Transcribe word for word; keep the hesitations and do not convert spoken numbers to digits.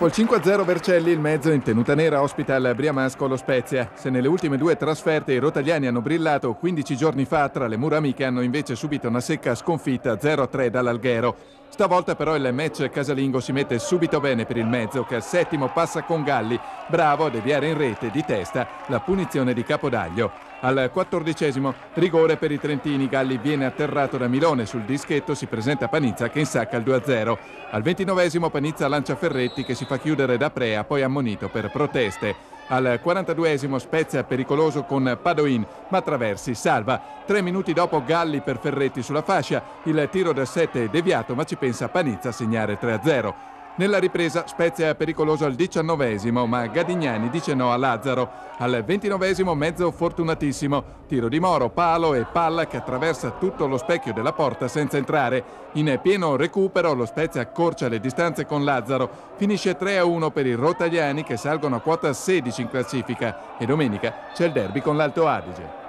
Col cinque a zero Vercelli il mezzo in tenuta nera ospita il Briamasco lo Spezia. Se nelle ultime due trasferte i rotagliani hanno brillato quindici giorni fa, tra le mura amiche hanno invece subito una secca sconfitta zero a tre dall'Alghero. Stavolta però il match casalingo si mette subito bene per il mezzo, che al settimo passa con Galli, bravo a deviare in rete di testa la punizione di Capodaglio. Al quattordicesimo rigore per i trentini, Galli viene atterrato da Milone, sul dischetto si presenta Panizza che insacca il due a zero. Al ventinovesimo Panizza lancia Ferretti che si fa chiudere da Prea, poi ammonito per proteste. Al quarantaduesimo Spezia pericoloso con Padoin, ma Traversi salva. Tre minuti dopo Galli per Ferretti sulla fascia, il tiro da sette è deviato ma ci pensa Panizza a segnare tre a zero. Nella ripresa Spezia è pericoloso al diciannovesimo, ma Gadignani dice no a Lazzaro. Al ventinovesimo mezzo fortunatissimo, tiro di Moro, palo e palla che attraversa tutto lo specchio della porta senza entrare. In pieno recupero lo Spezia accorcia le distanze con Lazzaro, finisce tre a uno per i rotagliani che salgono a quota sedici in classifica e domenica c'è il derby con l'Alto Adige.